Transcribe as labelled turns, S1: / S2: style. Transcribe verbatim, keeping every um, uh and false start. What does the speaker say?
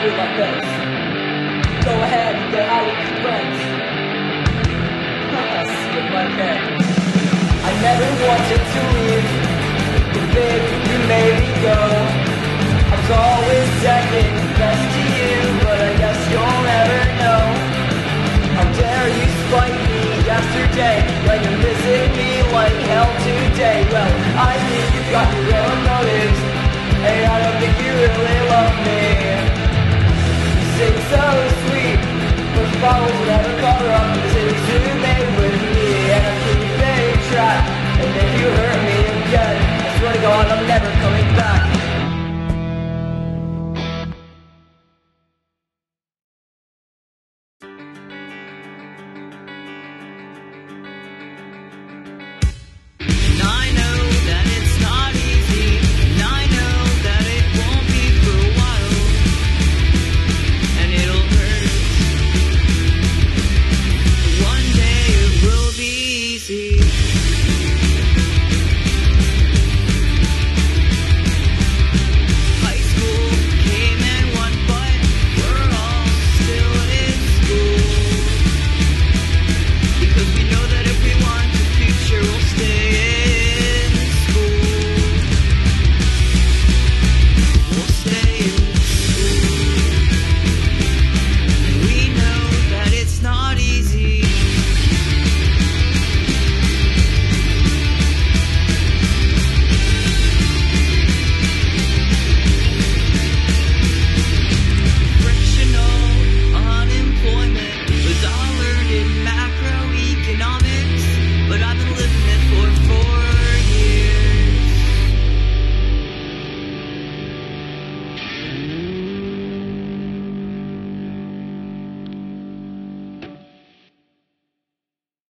S1: with my face. Go ahead and get out with your friends. Skip my pen. I never wanted to leave, but babe, you made me go. I was always second best to you, but I guess you'll never know. How dare you spite me yesterday when you're missing me like hell today? Well, I think you've got your own motives, and I don't think you really